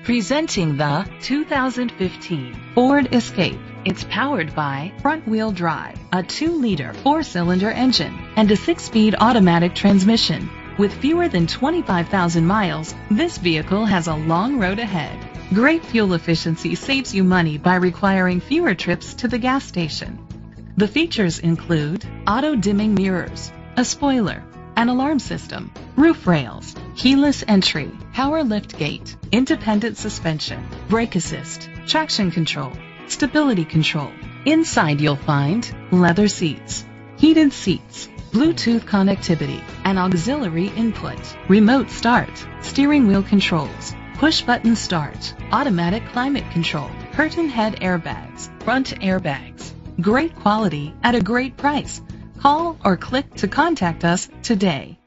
Presenting the 2015 Ford Escape. It's powered by front-wheel drive, a 2-liter 4-cylinder engine, and a 6-speed automatic transmission. With fewer than 25,000 miles, this vehicle has a long road ahead. Great fuel efficiency saves you money by requiring fewer trips to the gas station. The features include auto-dimming mirrors, a spoiler, an alarm system, roof rails, keyless entry, power lift gate, independent suspension, brake assist, traction control, stability control. Inside you'll find leather seats, heated seats, Bluetooth connectivity, an auxiliary input, remote start, steering wheel controls, push button start, automatic climate control, curtain head airbags, front airbags. Great quality at a great price. Call or click to contact us today.